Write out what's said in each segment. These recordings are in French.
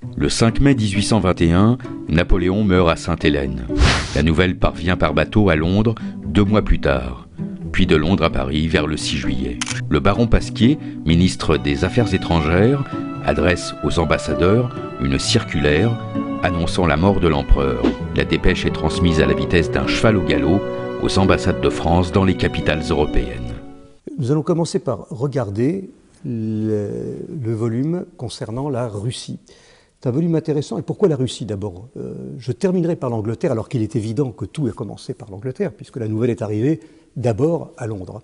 Le 5 mai 1821, Napoléon meurt à Sainte-Hélène. La nouvelle parvient par bateau à Londres 2 mois plus tard, puis de Londres à Paris vers le 6 juillet. Le baron Pasquier, ministre des Affaires étrangères, adresse aux ambassadeurs une circulaire annonçant la mort de l'empereur. La dépêche est transmise à la vitesse d'un cheval au galop aux ambassades de France dans les capitales européennes. Nous allons commencer par regarder le volume concernant la Russie. C'est un volume intéressant. Et pourquoi la Russie d'abord? Je terminerai par l'Angleterre, alors qu'il est évident que tout a commencé par l'Angleterre, puisque la nouvelle est arrivée d'abord à Londres.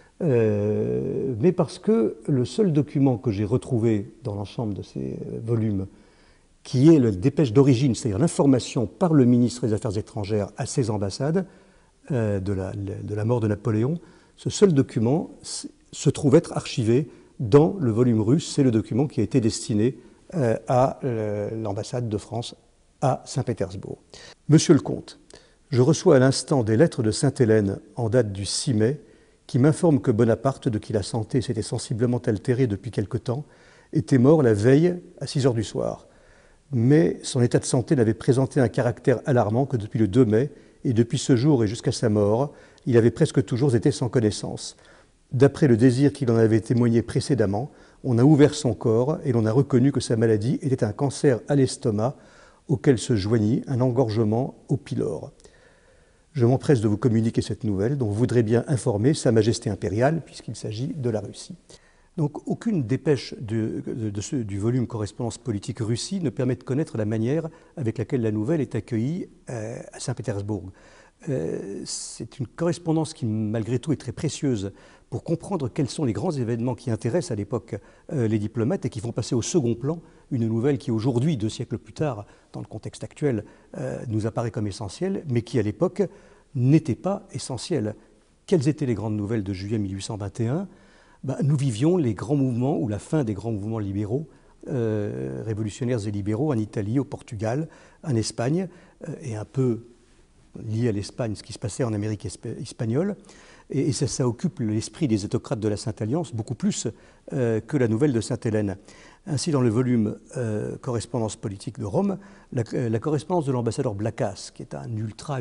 Mais parce que le seul document que j'ai retrouvé dans l'ensemble de ces volumes, qui est la dépêche d'origine, c'est-à-dire l'information par le ministre des Affaires étrangères à ses ambassades de la mort de Napoléon, ce seul document se trouve être archivé dans le volume russe. C'est le document qui a été destiné à l'ambassade de France à Saint-Pétersbourg. Monsieur le comte, je reçois à l'instant des lettres de Sainte-Hélène en date du 6 mai qui m'informent que Bonaparte, de qui la santé s'était sensiblement altérée depuis quelque temps, était mort la veille à 6 heures du soir. Mais son état de santé n'avait présenté un caractère alarmant que depuis le 2 mai, et depuis ce jour et jusqu'à sa mort, il avait presque toujours été sans connaissance. D'après le désir qu'il en avait témoigné précédemment, on a ouvert son corps et l'on a reconnu que sa maladie était un cancer à l'estomac auquel se joignit un engorgement au pylore. Je m'empresse de vous communiquer cette nouvelle dont vous voudrez bien informer Sa Majesté impériale puisqu'il s'agit de la Russie. Donc aucune dépêche du volume Correspondance politique Russie ne permet de connaître la manière avec laquelle la nouvelle est accueillie à Saint-Pétersbourg. C'est une correspondance qui malgré tout est très précieuse pour comprendre quels sont les grands événements qui intéressent à l'époque les diplomates et qui font passer au second plan une nouvelle qui aujourd'hui, 2 siècles plus tard, dans le contexte actuel, nous apparaît comme essentielle, mais qui à l'époque n'était pas essentielle. Quelles étaient les grandes nouvelles de juillet 1821 ? Nous vivions les grands mouvements ou la fin des grands mouvements libéraux, révolutionnaires et libéraux en Italie, au Portugal, en Espagne, et un peu lié à l'Espagne, ce qui se passait en Amérique espagnole. Et ça occupe l'esprit des autocrates de la Sainte-Alliance beaucoup plus que la nouvelle de Sainte-Hélène. Ainsi, dans le volume Correspondance politique de Rome, la correspondance de l'ambassadeur Blacas, qui est un ultra,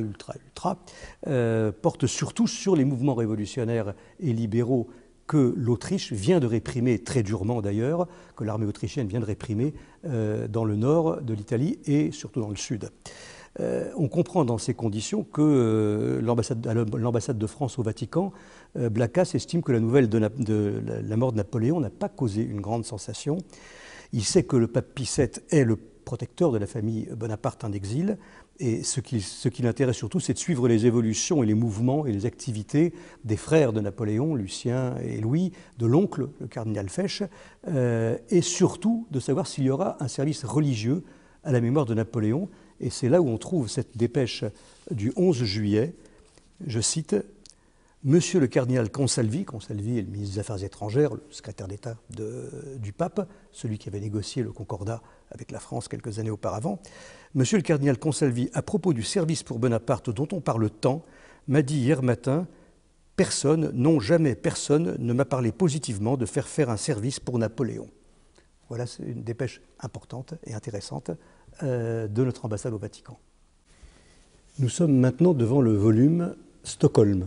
porte surtout sur les mouvements révolutionnaires et libéraux que l'Autriche vient de réprimer, très durement d'ailleurs, que l'armée autrichienne vient de réprimer dans le nord de l'Italie et surtout dans le sud. On comprend dans ces conditions que l'ambassade de France au Vatican, Blacas estime que la nouvelle de la mort de Napoléon n'a pas causé une grande sensation. Il sait que le pape Pie VII est le protecteur de la famille Bonaparte en exil, et ce qui l'intéresse surtout, c'est de suivre les évolutions et les mouvements et les activités des frères de Napoléon, Lucien et Louis, de l'oncle, le cardinal Fesch, et surtout de savoir s'il y aura un service religieux à la mémoire de Napoléon. Et c'est là où on trouve cette dépêche du 11 juillet, je cite, « Monsieur le cardinal Consalvi est le ministre des Affaires étrangères, le secrétaire d'État du pape, celui qui avait négocié le concordat avec la France quelques années auparavant. Monsieur le cardinal Consalvi, à propos du service pour Bonaparte dont on parle tant, m'a dit hier matin, personne, non jamais personne, ne m'a parlé positivement de faire un service pour Napoléon. » Voilà, c'est une dépêche importante et intéressante de notre ambassade au Vatican. Nous sommes maintenant devant le volume Stockholm.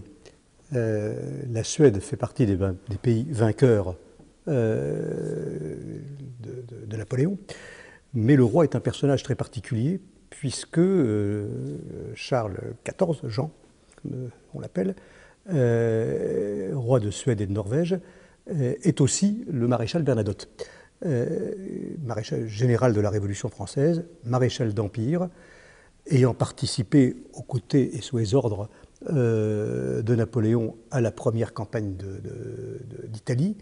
La Suède fait partie des pays vainqueurs de Napoléon, mais le roi est un personnage très particulier puisque Charles XIV, Jean, comme on l'appelle, roi de Suède et de Norvège, est aussi le maréchal Bernadotte. Maréchal général de la Révolution française, maréchal d'Empire, ayant participé aux côtés et sous les ordres de Napoléon à la première campagne d'Italie,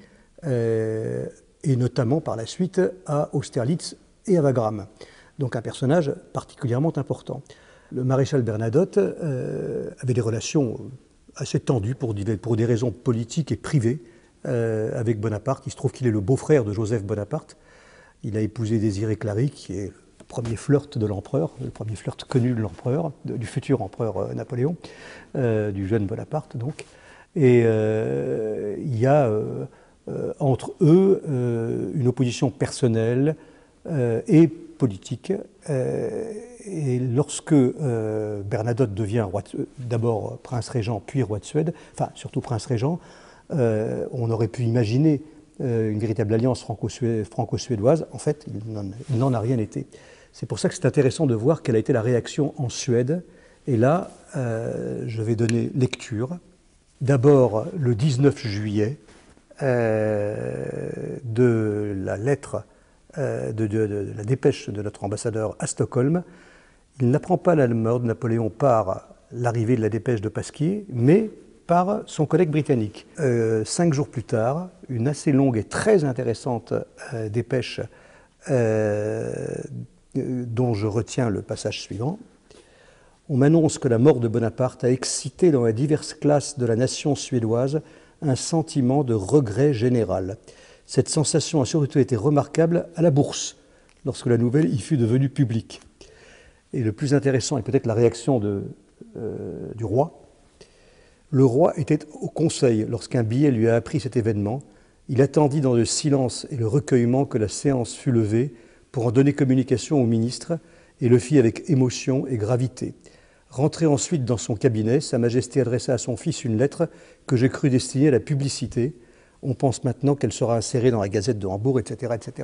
et notamment par la suite à Austerlitz et à Wagram. Donc un personnage particulièrement important. Le maréchal Bernadotte avait des relations assez tendues pour des raisons politiques et privées avec Bonaparte. Il se trouve qu'il est le beau-frère de Joseph Bonaparte. Il a épousé Désirée Clary, qui est le premier flirt de l'empereur, le premier flirt connu de l'empereur, du futur empereur Napoléon, du jeune Bonaparte donc. Et il y a entre eux une opposition personnelle et politique. Et lorsque Bernadotte devient d'abord prince-régent, puis roi de Suède, enfin surtout prince-régent, on aurait pu imaginer une véritable alliance franco-suédoise. En fait, il n'en a rien été. C'est pour ça que c'est intéressant de voir quelle a été la réaction en Suède. Et là, je vais donner lecture. D'abord, le 19 juillet, de la lettre, de la dépêche de notre ambassadeur à Stockholm. Il n'apprend pas la mort de Napoléon par l'arrivée de la dépêche de Pasquier, mais par son collègue britannique. 5 jours plus tard, une assez longue et très intéressante dépêche dont je retiens le passage suivant. On m'annonce que la mort de Bonaparte a excité dans les diverses classes de la nation suédoise un sentiment de regret général. Cette sensation a surtout été remarquable à la Bourse, lorsque la nouvelle y fut devenue publique. Et le plus intéressant est peut-être la réaction du roi. Le roi était au conseil lorsqu'un billet lui a appris cet événement. Il attendit dans le silence et le recueillement que la séance fût levée pour en donner communication au ministre et le fit avec émotion et gravité. Rentré ensuite dans son cabinet, Sa Majesté adressa à son fils une lettre que j'ai cru destinée à la publicité. On pense maintenant qu'elle sera insérée dans la Gazette de Hambourg, etc. etc.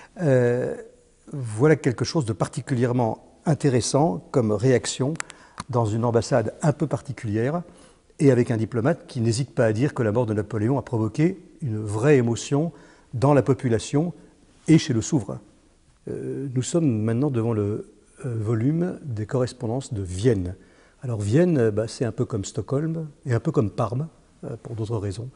Voilà quelque chose de particulièrement intéressant comme réaction dans une ambassade un peu particulière et avec un diplomate qui n'hésite pas à dire que la mort de Napoléon a provoqué une vraie émotion dans la population et chez le souverain. Nous sommes maintenant devant le volume des correspondances de Vienne. Alors Vienne, c'est un peu comme Stockholm et un peu comme Parme, pour d'autres raisons.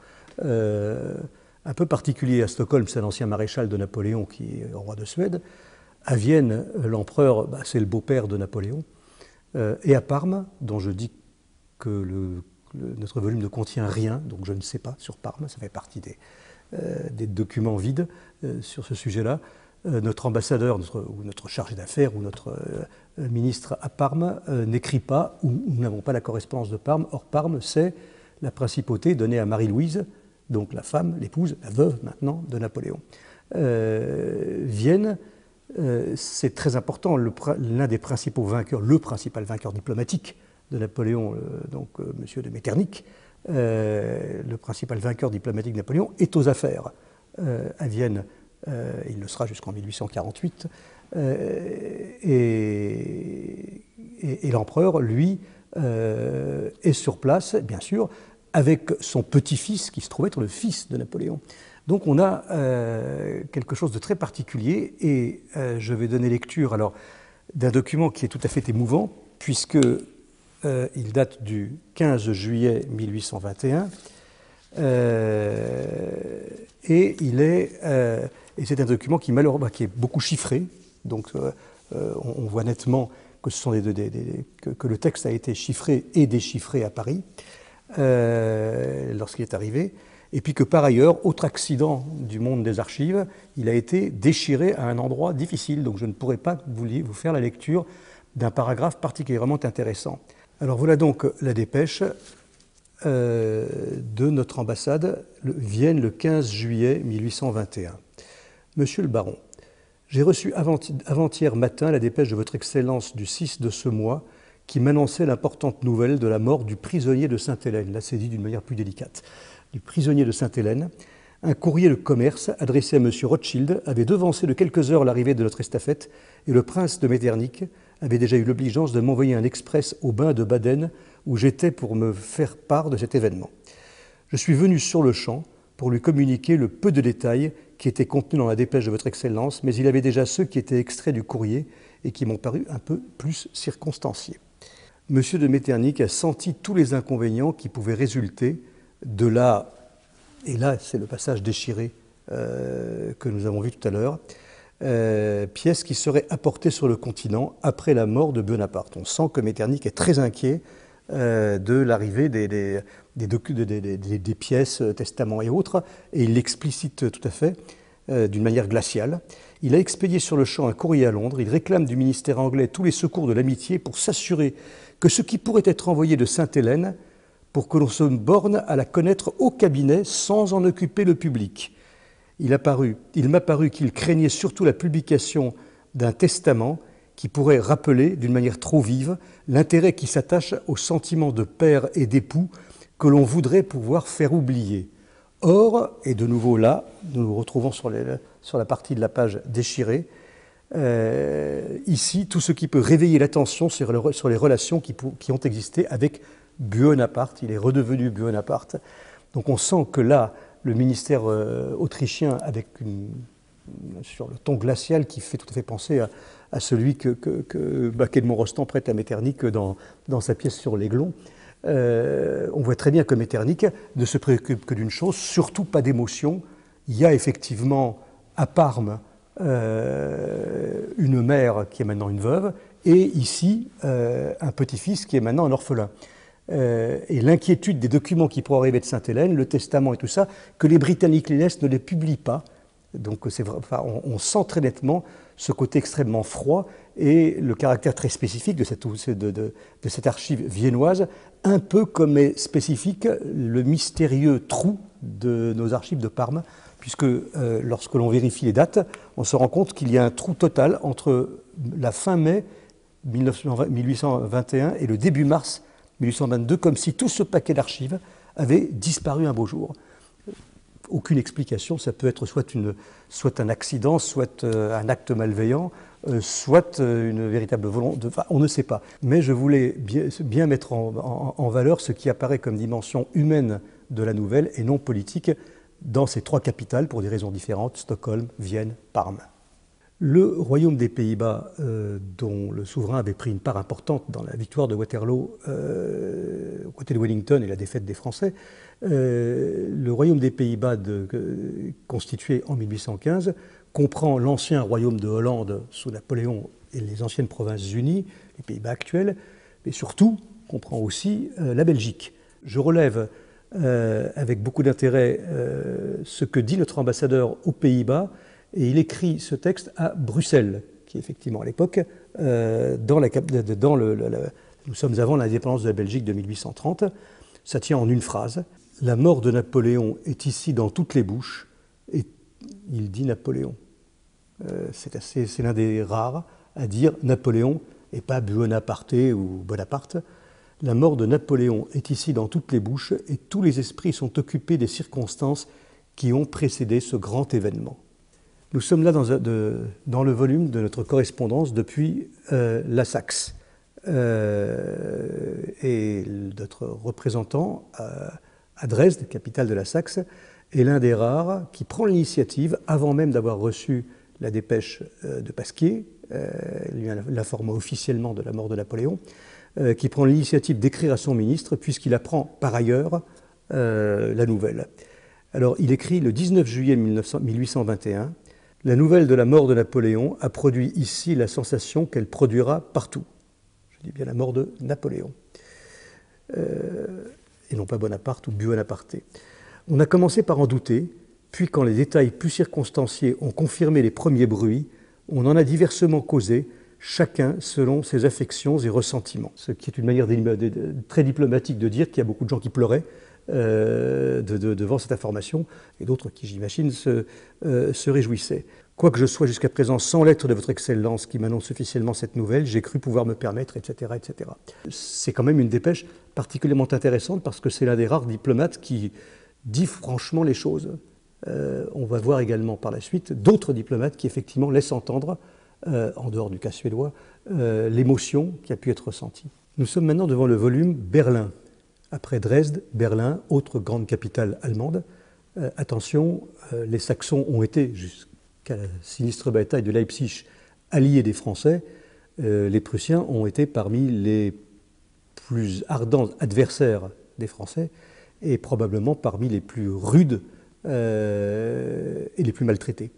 Un peu particulier à Stockholm, c'est l'ancien maréchal de Napoléon qui est roi de Suède. À Vienne, l'empereur, c'est le beau-père de Napoléon. Et à Parme, dont je dis que notre volume ne contient rien, donc je ne sais pas sur Parme, ça fait partie des documents vides sur ce sujet-là. Notre ambassadeur, ou notre chargé d'affaires, ou notre ministre à Parme n'écrit pas, ou nous n'avons pas la correspondance de Parme. Or, Parme, c'est la principauté donnée à Marie-Louise, donc la femme, l'épouse, la veuve maintenant de Napoléon. Vienne, c'est très important, l'un des principaux vainqueurs, le principal vainqueur diplomatique de Napoléon, monsieur de Metternich, le principal vainqueur diplomatique de Napoléon, est aux affaires à Vienne. Il le sera jusqu'en 1848. Et l'empereur, lui, est sur place, bien sûr, avec son petit-fils, qui se trouve être le fils de Napoléon. Donc on a quelque chose de très particulier, et je vais donner lecture alors d'un document qui est tout à fait émouvant, puisque il date du 15 juillet 1821, et c'est un document qui malheureusement qui est beaucoup chiffré, donc on voit nettement que ce sont que le texte a été chiffré et déchiffré à Paris lorsqu'il est arrivé, et puis que par ailleurs, autre accident du monde des archives, il a été déchiré à un endroit difficile, donc je ne pourrais pas vous faire la lecture d'un paragraphe particulièrement intéressant. Alors voilà donc la dépêche de notre ambassade, Vienne, le 15 juillet 1821. Monsieur le baron, j'ai reçu avant-hier matin la dépêche de votre Excellence du 6 de ce mois qui m'annonçait l'importante nouvelle de la mort du prisonnier de Sainte-Hélène. Là, c'est dit d'une manière plus délicate. Du prisonnier de Sainte-Hélène. Un courrier de commerce adressé à M. Rothschild avait devancé de quelques heures l'arrivée de notre estafette et le prince de Metternich avait déjà eu l'obligeance de m'envoyer un express au bain de Baden où j'étais pour me faire part de cet événement. Je suis venu sur le champ pour lui communiquer le peu de détails qui étaient contenus dans la dépêche de votre Excellence, mais il avait déjà ceux qui étaient extraits du courrier et qui m'ont paru un peu plus circonstanciés. Monsieur de Metternich a senti tous les inconvénients qui pouvaient résulter de la, et là c'est le passage déchiré que nous avons vu tout à l'heure, pièce qui serait apportée sur le continent après la mort de Bonaparte. On sent que Metternich est très inquiet de l'arrivée des pièces, testaments et autres, et il l'explicite tout à fait d'une manière glaciale. Il a expédié sur le champ un courrier à Londres, il réclame du ministère anglais tous les secours de l'amitié pour s'assurer que ce qui pourrait être envoyé de Sainte-Hélène, pour que l'on se borne à la connaître au cabinet sans en occuper le public. Il m'a paru qu'il craignait surtout la publication d'un testament qui pourrait rappeler d'une manière trop vive l'intérêt qui s'attache au sentiment de père et d'époux que l'on voudrait pouvoir faire oublier. Or, et de nouveau là, nous nous retrouvons sur la partie de la page déchirée, ici, tout ce qui peut réveiller l'attention sur les relations qui ont existé avec Buonaparte. Il est redevenu Buonaparte. Donc on sent que là, le ministère autrichien, avec sur le ton glacial qui fait tout à fait penser à celui qu'Edmond Rostand prête à Metternich dans sa pièce sur l'Aiglon, on voit très bien que Metternich ne se préoccupe que d'une chose, surtout pas d'émotion. Il y a effectivement à Parme une mère qui est maintenant une veuve, et ici un petit-fils qui est maintenant un orphelin. Et l'inquiétude des documents qui pourraient arriver de Sainte-Hélène, le testament et tout ça, que les Britanniques les laissent, ne les publient pas. Donc on sent très nettement ce côté extrêmement froid et le caractère très spécifique de cette archive viennoise, un peu comme est spécifique le mystérieux trou de nos archives de Parme, puisque lorsque l'on vérifie les dates, on se rend compte qu'il y a un trou total entre la fin mai 1821 et le début mars 1822, comme si tout ce paquet d'archives avait disparu un beau jour. Aucune explication, ça peut être soit un accident, soit un acte malveillant, soit une véritable volonté, enfin, on ne sait pas. Mais je voulais bien mettre en valeur ce qui apparaît comme dimension humaine de la nouvelle et non politique dans ces trois capitales pour des raisons différentes, Stockholm, Vienne, Parme. Le royaume des Pays-Bas, dont le souverain avait pris une part importante dans la victoire de Waterloo, aux côtés de Wellington et la défaite des Français, le royaume des Pays-Bas constitué en 1815 comprend l'ancien royaume de Hollande sous Napoléon et les anciennes provinces-unies, les Pays-Bas actuels, mais surtout comprend aussi la Belgique. Je relève avec beaucoup d'intérêt ce que dit notre ambassadeur aux Pays-Bas, et il écrit ce texte à Bruxelles, qui effectivement à l'époque, nous sommes avant l'indépendance de la Belgique de 1830, ça tient en une phrase. La mort de Napoléon est ici dans toutes les bouches, et il dit Napoléon. C'est l'un des rares à dire Napoléon et pas Buonaparte ou Bonaparte. La mort de Napoléon est ici dans toutes les bouches, et tous les esprits sont occupés des circonstances qui ont précédé ce grand événement. Nous sommes là dans le volume de notre correspondance depuis la Saxe. Et notre représentant à Dresde, capitale de la Saxe, est l'un des rares qui prend l'initiative, avant même d'avoir reçu la dépêche de Pasquier, lui l'informa officiellement de la mort de Napoléon, qui prend l'initiative d'écrire à son ministre, puisqu'il apprend par ailleurs la nouvelle. Alors il écrit le 19 juillet 1821, « La nouvelle de la mort de Napoléon a produit ici la sensation qu'elle produira partout. » Je dis bien la mort de Napoléon, et non pas Bonaparte ou Buonaparte. On a commencé par en douter, puis quand les détails plus circonstanciés ont confirmé les premiers bruits, on en a diversement causé, chacun selon ses affections et ressentiments. Ce qui est une manière très diplomatique de dire qu'il y a beaucoup de gens qui pleuraient devant cette information, et d'autres qui, j'imagine, se réjouissaient. Quoique je sois jusqu'à présent sans lettre de votre Excellence qui m'annonce officiellement cette nouvelle, j'ai cru pouvoir me permettre, etc., etc. C'est quand même une dépêche particulièrement intéressante parce que c'est l'un des rares diplomates qui dit franchement les choses. On va voir également par la suite d'autres diplomates qui effectivement laissent entendre, en dehors du cas suédois, l'émotion qui a pu être ressentie. Nous sommes maintenant devant le volume Berlin. Après Dresde, Berlin, autre grande capitale allemande. Attention, les Saxons ont été, jusqu'à la sinistre bataille de Leipzig, alliés des Français. Les Prussiens ont été parmi les plus ardents adversaires des Français et probablement parmi les plus rudes et les plus maltraités.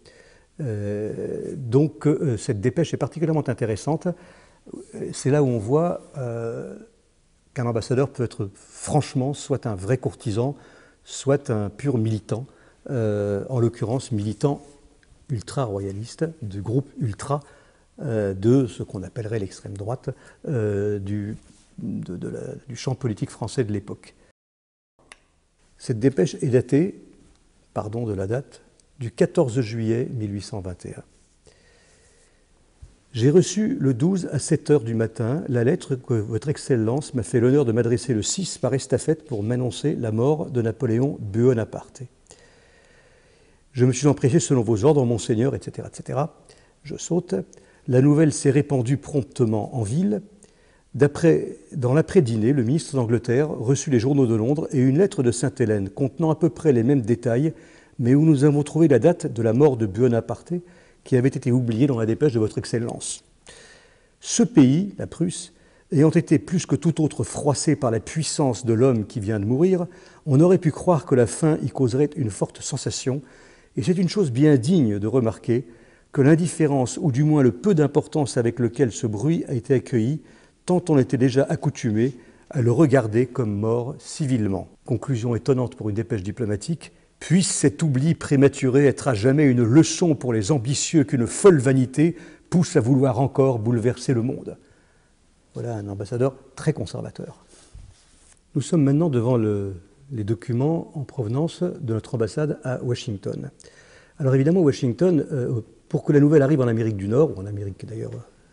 Donc cette dépêche est particulièrement intéressante. C'est là où on voit qu'un ambassadeur peut être franchement soit un vrai courtisan, soit un pur militant, en l'occurrence militant ultra-royaliste, du groupe ultra de ce qu'on appellerait l'extrême droite du champ politique français de l'époque. Cette dépêche est datée, pardon de la date, du 14 juillet 1821. J'ai reçu le 12 à 7 heures du matin la lettre que votre Excellence m'a fait l'honneur de m'adresser le 6 par estafette pour m'annoncer la mort de Napoléon Buonaparte. Je me suis empressé selon vos ordres, monseigneur, etc., etc. Je saute. La nouvelle s'est répandue promptement en ville. Dans l'après-dîner, le ministre d'Angleterre reçut les journaux de Londres et une lettre de Sainte-Hélène contenant à peu près les mêmes détails, mais où nous avons trouvé la date de la mort de Buonaparte, qui avait été oublié dans la dépêche de votre Excellence. Ce pays, la Prusse, ayant été plus que tout autre froissé par la puissance de l'homme qui vient de mourir, on aurait pu croire que la faim y causerait une forte sensation, et c'est une chose bien digne de remarquer que l'indifférence, ou du moins le peu d'importance avec lequel ce bruit a été accueilli, tant on était déjà accoutumé à le regarder comme mort civilement. Conclusion étonnante pour une dépêche diplomatique. Puisse cet oubli prématuré être à jamais une leçon pour les ambitieux qu'une folle vanité pousse à vouloir encore bouleverser le monde. Voilà un ambassadeur très conservateur. Nous sommes maintenant devant les documents en provenance de notre ambassade à Washington. Alors évidemment, Washington, pour que la nouvelle arrive en Amérique du Nord, ou en Amérique d'ailleurs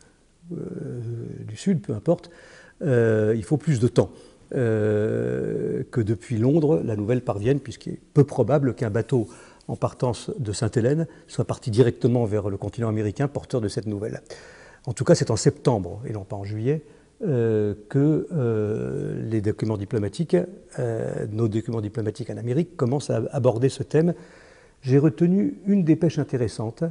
du Sud, peu importe, il faut plus de temps. Que depuis Londres, la nouvelle parvienne, puisqu'il est peu probable qu'un bateau en partance de Sainte-Hélène soit parti directement vers le continent américain porteur de cette nouvelle. En tout cas, c'est en septembre, et non pas en juillet, que les documents diplomatiques, nos documents diplomatiques en Amérique, commencent à aborder ce thème. J'ai retenu une dépêche intéressante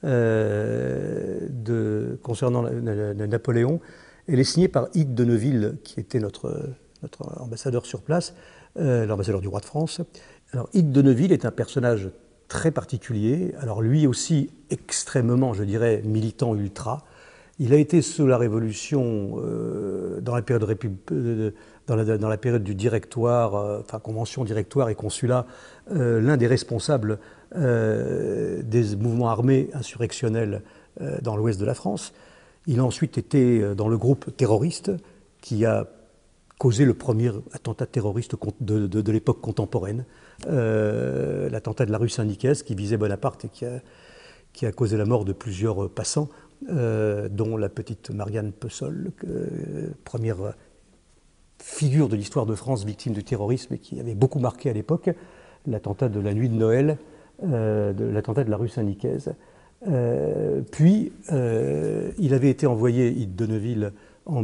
concernant Napoléon. Elle est signée par Hyde de Neuville, qui était notre ambassadeur sur place, l'ambassadeur du roi de France. Alors, Hyde de Neuville est un personnage très particulier, alors lui aussi extrêmement, je dirais, militant ultra. Il a été sous la Révolution, dans la période du directoire, convention directoire et consulat, l'un des responsables des mouvements armés insurrectionnels dans l'ouest de la France. Il a ensuite été dans le groupe terroriste qui a causé le premier attentat terroriste de l'époque contemporaine, l'attentat de la rue Saint-Nicaise qui visait Bonaparte et qui a causé la mort de plusieurs passants, dont la petite Marianne Peussol, première figure de l'histoire de France victime du terrorisme et qui avait beaucoup marqué à l'époque, l'attentat de la nuit de Noël, l'attentat de la rue Saint-Nicaise. Puis, il avait été envoyé, Hyde de Neuville, en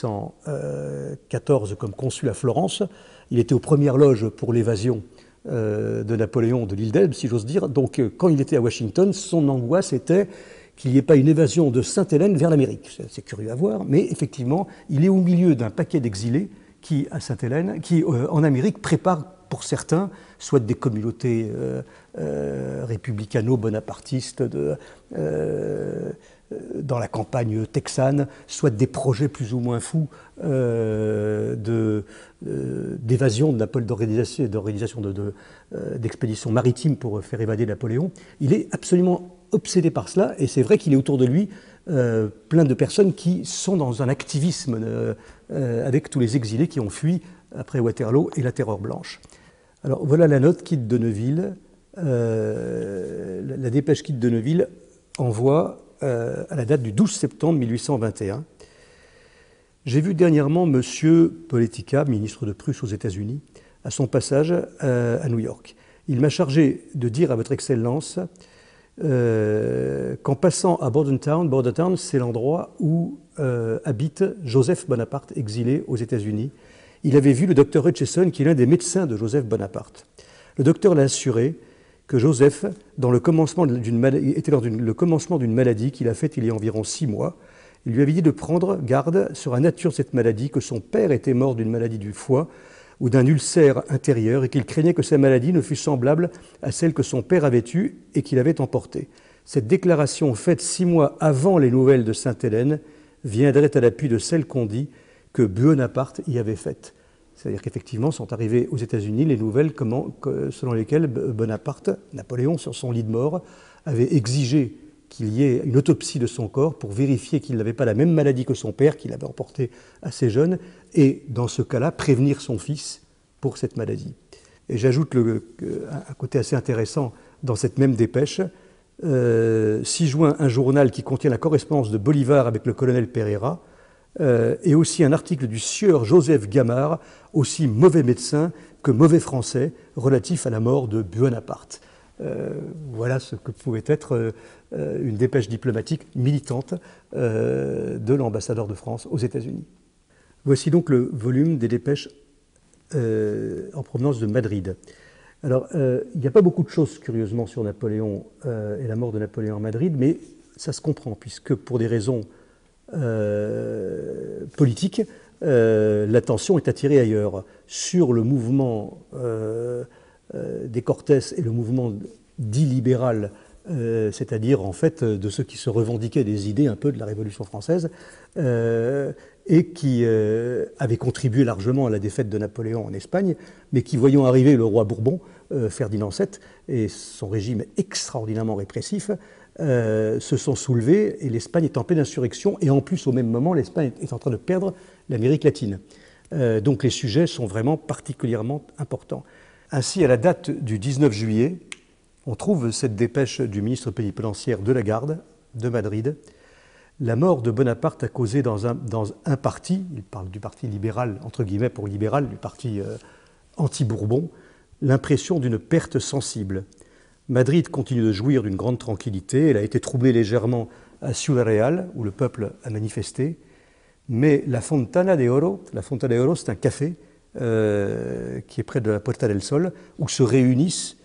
1814 comme consul à Florence. Il était aux premières loges pour l'évasion de Napoléon de l'île d'Elbe, si j'ose dire. Donc, quand il était à Washington, son angoisse était qu'il n'y ait pas une évasion de Sainte-Hélène vers l'Amérique. C'est curieux à voir, mais effectivement, il est au milieu d'un paquet d'exilés qui, à Sainte-Hélène, qui, en Amérique, préparent pour certains, soit des communautés républicano-bonapartistes dans la campagne texane, soit des projets plus ou moins fous d'évasion d'organisation d'expéditions maritimes pour faire évader Napoléon. Il est absolument obsédé par cela, et c'est vrai qu'il est autour de lui plein de personnes qui sont dans un activisme avec tous les exilés qui ont fui après Waterloo et la Terreur blanche. Alors voilà la note qu'Hyde de Neuville, la dépêche qu'Hyde de Neuville envoie à la date du 12 septembre 1821. J'ai vu dernièrement M. Politica, ministre de Prusse aux États-Unis, à son passage à New York. Il m'a chargé de dire à votre Excellence qu'en passant à Bordentown, c'est l'endroit où habite Joseph Bonaparte, exilé aux États-Unis. Il avait vu le docteur Hutchison, qui est l'un des médecins de Joseph Bonaparte. Le docteur l'a assuré que Joseph, était dans le commencement d'une maladie qu'il a faite il y a environ 6 mois. Il lui avait dit de prendre garde sur la nature de cette maladie, que son père était mort d'une maladie du foie ou d'un ulcère intérieur et qu'il craignait que sa maladie ne fût semblable à celle que son père avait eue et qu'il avait emportée. Cette déclaration faite 6 mois avant les nouvelles de Sainte-Hélène viendrait à l'appui de celle qu'on dit que Buonaparte y avait faite. C'est-à-dire qu'effectivement sont arrivées aux États-Unis les nouvelles selon lesquelles Bonaparte, Napoléon, sur son lit de mort, avait exigé qu'il y ait une autopsie de son corps pour vérifier qu'il n'avait pas la même maladie que son père, qu'il avait emportée assez jeune, et dans ce cas-là, prévenir son fils pour cette maladie. Et j'ajoute un côté assez intéressant dans cette même dépêche, 6 juin, un journal qui contient la correspondance de Bolivar avec le colonel Pereira, et aussi un article du sieur Joseph Gamard, aussi mauvais médecin que mauvais français, relatif à la mort de Buonaparte. Voilà ce que pouvait être une dépêche diplomatique militante de l'ambassadeur de France aux États-Unis. Voici donc le volume des dépêches en provenance de Madrid. Alors, il n'y a pas beaucoup de choses, curieusement, sur Napoléon et la mort de Napoléon à Madrid, mais ça se comprend, puisque pour des raisons politiques, l'attention est attirée ailleurs, sur le mouvement des Cortés et le mouvement dit libéral, c'est-à-dire en fait de ceux qui se revendiquaient des idées un peu de la Révolution française et qui avaient contribué largement à la défaite de Napoléon en Espagne, mais qui, voyant arriver le roi Bourbon, Ferdinand VII, et son régime extraordinairement répressif, se sont soulevés et l'Espagne est en pleine insurrection, et en plus au même moment l'Espagne est en train de perdre l'Amérique latine. Donc les sujets sont vraiment particulièrement importants. Ainsi, à la date du 19 juillet, on trouve cette dépêche du ministre plénipotentiaire de la Garde de Madrid. La mort de Bonaparte a causé dans un parti, il parle du parti libéral, entre guillemets pour libéral, du parti anti-Bourbon, l'impression d'une perte sensible. Madrid continue de jouir d'une grande tranquillité. Elle a été troublée légèrement à Ciudad Real, où le peuple a manifesté. Mais la Fontana de Oro, c'est un café qui est près de la Puerta del Sol, où se réunissent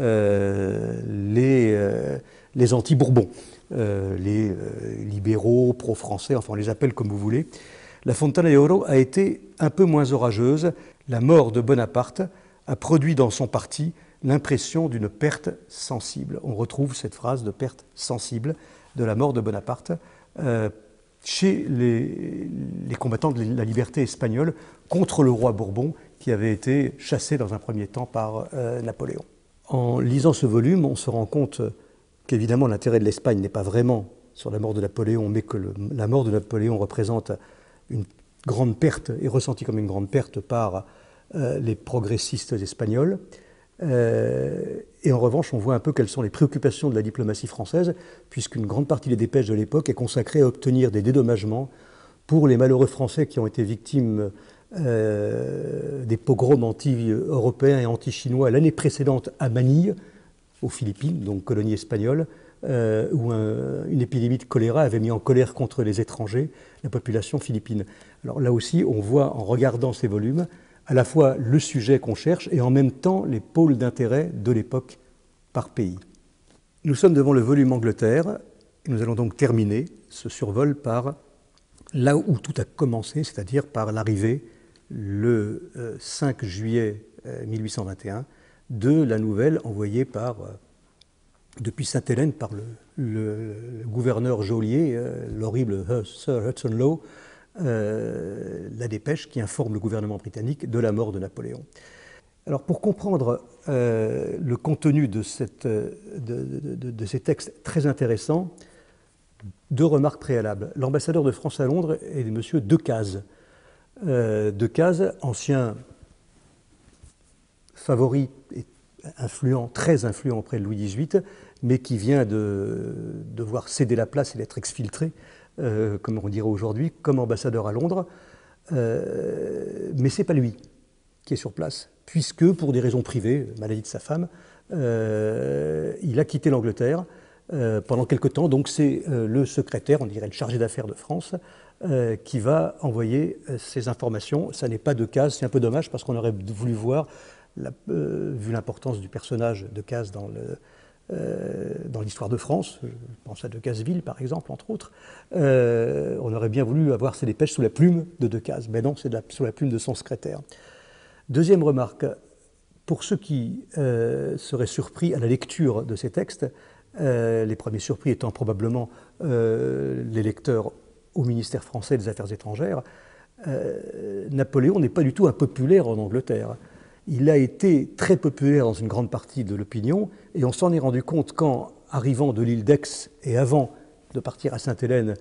les anti-Bourbons, les libéraux, pro-français, enfin on les appelle comme vous voulez. La Fontana de Oro a été un peu moins orageuse. La mort de Bonaparte a produit dans son parti l'impression d'une perte sensible. On retrouve cette phrase de perte sensible de la mort de Bonaparte chez les combattants de la liberté espagnole contre le roi Bourbon qui avait été chassé dans un premier temps par Napoléon. En lisant ce volume, on se rend compte qu'évidemment l'intérêt de l'Espagne n'est pas vraiment sur la mort de Napoléon, mais que la mort de Napoléon représente une grande perte, est ressentie comme une grande perte par les progressistes espagnols. Et en revanche, on voit un peu quelles sont les préoccupations de la diplomatie française, puisqu'une grande partie des dépêches de l'époque est consacrée à obtenir des dédommagements pour les malheureux Français qui ont été victimes des pogroms anti-européens et anti-chinois l'année précédente à Manille, aux Philippines, donc colonie espagnole, où une épidémie de choléra avait mis en colère contre les étrangers la population philippine. Alors là aussi, on voit en regardant ces volumes à la fois le sujet qu'on cherche et en même temps les pôles d'intérêt de l'époque par pays. Nous sommes devant le volume Angleterre et nous allons donc terminer ce survol par là où tout a commencé, c'est-à-dire par l'arrivée le 5 juillet 1821 de la nouvelle envoyée depuis Sainte-Hélène par le gouverneur geôlier, l'horrible Sir Hudson Lowe, la dépêche qui informe le gouvernement britannique de la mort de Napoléon. Alors pour comprendre le contenu de ces textes très intéressants, 2 remarques préalables. L'ambassadeur de France à Londres est M. Decazes. Decazes, ancien favori et influent, très influent auprès de Louis XVIII, mais qui vient de devoir céder la place et d'être exfiltré, comme on dirait aujourd'hui, comme ambassadeur à Londres. Mais ce n'est pas lui qui est sur place, puisque pour des raisons privées, maladie de sa femme, il a quitté l'Angleterre pendant quelque temps. Donc c'est le secrétaire, on dirait le chargé d'affaires de France, qui va envoyer ces informations. Ça n'est pas Decazes, c'est un peu dommage parce qu'on aurait voulu voir, vu l'importance du personnage de Decazes dans l'histoire de France, je pense à Decazeville par exemple, entre autres, on aurait bien voulu avoir ces dépêches sous la plume de Decazes, mais non, c'est sous la plume de son secrétaire. Deuxième remarque, pour ceux qui seraient surpris à la lecture de ces textes, les premiers surpris étant probablement les lecteurs au ministère français des Affaires étrangères, Napoléon n'est pas du tout impopulaire en Angleterre. Il a été très populaire dans une grande partie de l'opinion, et on s'en est rendu compte quand, arrivant de l'île d'Aix et avant de partir à Sainte-Hélène,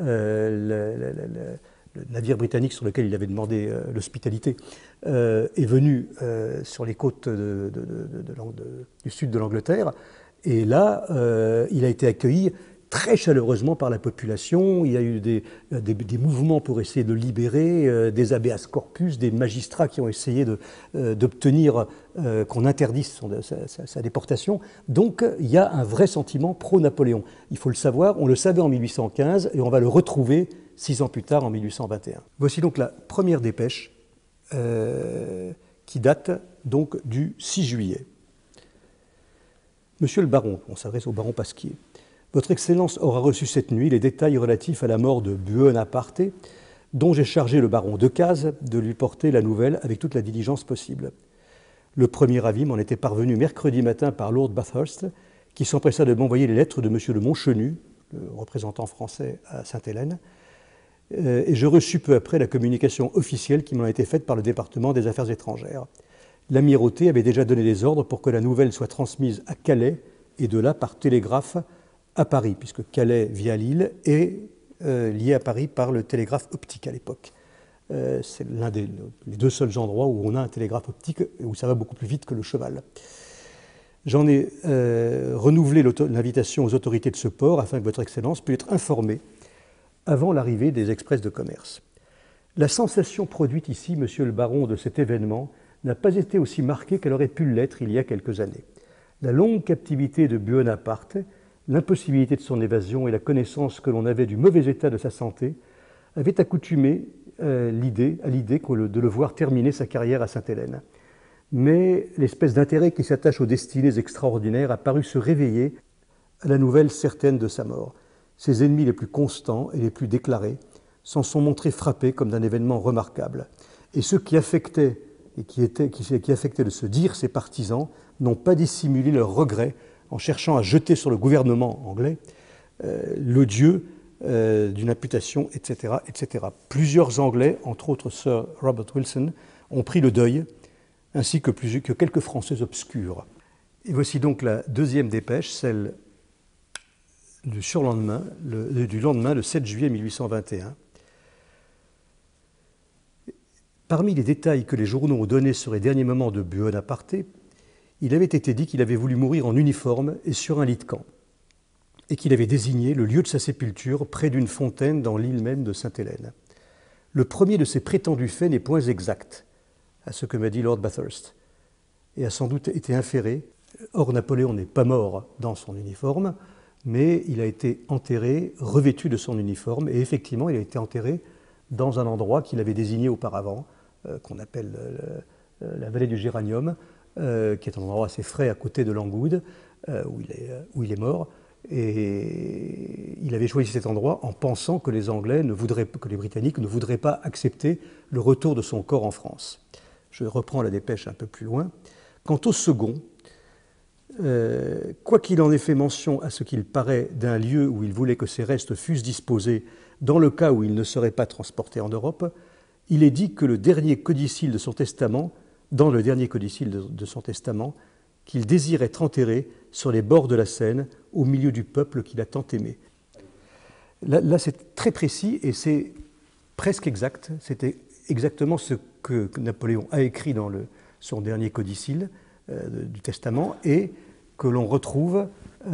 le navire britannique sur lequel il avait demandé l'hospitalité est venu sur les côtes du sud de l'Angleterre, Et là, il a été accueilli très chaleureusement par la population. Il y a eu des mouvements pour essayer de le libérer, des habeas corpus, des magistrats qui ont essayé d'obtenir qu'on interdise sa déportation. Donc il y a un vrai sentiment pro-Napoléon. Il faut le savoir, on le savait en 1815 et on va le retrouver 6 ans plus tard en 1821. Voici donc la première dépêche qui date donc du 6 juillet. Monsieur le baron, on s'adresse au baron Pasquier. Votre Excellence aura reçu cette nuit les détails relatifs à la mort de Buonaparte, dont j'ai chargé le baron Decazes de lui porter la nouvelle avec toute la diligence possible. Le premier avis m'en était parvenu mercredi matin par Lord Bathurst, qui s'empressa de m'envoyer les lettres de M. de Montchenu, le représentant français à Sainte-Hélène, et je reçus peu après la communication officielle qui m'en a été faite par le département des Affaires étrangères. L'Amirauté avait déjà donné des ordres pour que la nouvelle soit transmise à Calais et de là par télégraphe à Paris, puisque Calais via Lille est lié à Paris par le télégraphe optique à l'époque. C'est les deux seuls endroits où on a un télégraphe optique et où ça va beaucoup plus vite que le cheval. J'en ai renouvelé l'invitation aux autorités de ce port afin que votre Excellence puisse être informée avant l'arrivée des express de commerce. La sensation produite ici, monsieur le baron, de cet événement n'a pas été aussi marquée qu'elle aurait pu l'être il y a quelques années. La longue captivité de Buonaparte, l'impossibilité de son évasion et la connaissance que l'on avait du mauvais état de sa santé avaient accoutumé à l'idée de le voir terminer sa carrière à Sainte-Hélène. Mais l'espèce d'intérêt qui s'attache aux destinées extraordinaires a paru se réveiller à la nouvelle certaine de sa mort. Ses ennemis les plus constants et les plus déclarés s'en sont montrés frappés comme d'un événement remarquable. Et ceux qui affectaient de se dire ses partisans n'ont pas dissimulé leur regret en cherchant à jeter sur le gouvernement anglais l'odieux d'une imputation, etc., etc. Plusieurs Anglais, entre autres Sir Robert Wilson, ont pris le deuil, ainsi que quelques Français obscurs. Et voici donc la deuxième dépêche, celle du surlendemain, du lendemain, le 7 juillet 1821. Parmi les détails que les journaux ont donnés sur les derniers moments de Buonaparte, il avait été dit qu'il avait voulu mourir en uniforme et sur un lit de camp, et qu'il avait désigné le lieu de sa sépulture près d'une fontaine dans l'île même de Sainte-Hélène. Le premier de ces prétendus faits n'est point exact, à ce que m'a dit Lord Bathurst, et a sans doute été inféré. Or, Napoléon n'est pas mort dans son uniforme, mais il a été enterré, revêtu de son uniforme, et effectivement, il a été enterré dans un endroit qu'il avait désigné auparavant, qu'on appelle la vallée du Géranium, qui est un endroit assez frais à côté de Longwood, où il est mort. Et il avait choisi cet endroit en pensant que les Britanniques ne voudraient pas accepter le retour de son corps en France. Je reprends la dépêche un peu plus loin. Quant au second, quoi qu'il en ait fait mention à ce qu'il paraît d'un lieu où il voulait que ses restes fussent disposés dans le cas où il ne serait pas transporté en Europe, il est dit que dans le dernier codicille de son testament, qu'il désire être enterré sur les bords de la Seine, au milieu du peuple qu'il a tant aimé. Là c'est très précis et c'est presque exact. C'était exactement ce que Napoléon a écrit dans son dernier codicille du testament et que l'on retrouve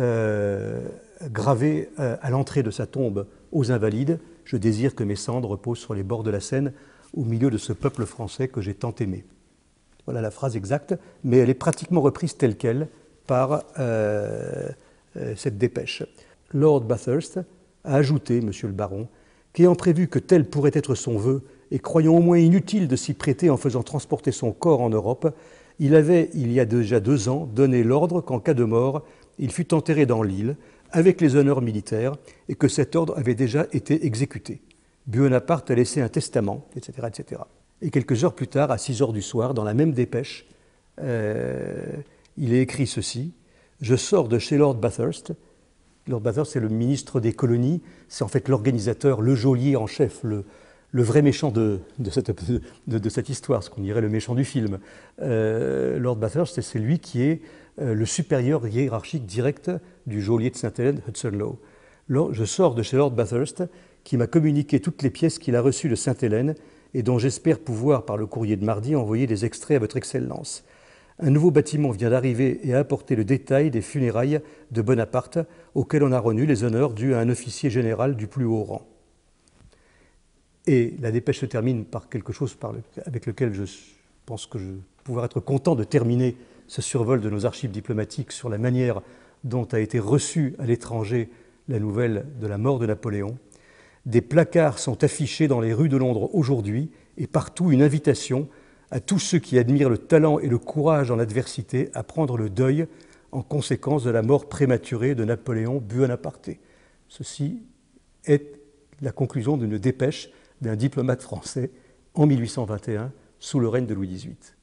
gravé à l'entrée de sa tombe aux Invalides. Je désire que mes cendres reposent sur les bords de la Seine, au milieu de ce peuple français que j'ai tant aimé. Voilà la phrase exacte, mais elle est pratiquement reprise telle qu'elle par cette dépêche. Lord Bathurst a ajouté, monsieur le baron, qu'ayant prévu que tel pourrait être son vœu, et croyant au moins inutile de s'y prêter en faisant transporter son corps en Europe, il avait, il y a déjà 2 ans, donné l'ordre qu'en cas de mort, il fût enterré dans l'île, avec les honneurs militaires, et que cet ordre avait déjà été exécuté. Buonaparte a laissé un testament, etc., etc. Et quelques heures plus tard, à 6 heures du soir, dans la même dépêche, il est écrit ceci: « Je sors de chez Lord Bathurst ». Lord Bathurst, c'est le ministre des colonies, c'est en fait l'organisateur, le geôlier en chef, le vrai méchant de cette histoire, ce qu'on dirait le méchant du film. Lord Bathurst, c'est lui qui est le supérieur hiérarchique direct du geôlier de Sainte-Hélène, Hudson Lowe. Je sors de chez Lord Bathurst, qui m'a communiqué toutes les pièces qu'il a reçues de Sainte-Hélène et dont j'espère pouvoir, par le courrier de mardi, envoyer des extraits à votre Excellence. un nouveau bâtiment vient d'arriver et a apporté le détail des funérailles de Bonaparte, auxquelles on a reconnu les honneurs dus à un officier général du plus haut rang. Et la dépêche se termine par quelque chose avec lequel je pense que je vais pouvoir être content de terminer ce survol de nos archives diplomatiques sur la manière dont a été reçue à l'étranger la nouvelle de la mort de Napoléon. Des placards sont affichés dans les rues de Londres aujourd'hui et partout une invitation à tous ceux qui admirent le talent et le courage dans l'adversité à prendre le deuil en conséquence de la mort prématurée de Napoléon Buonaparte. Ceci est la conclusion d'une dépêche d'un diplomate français en 1821 sous le règne de Louis XVIII.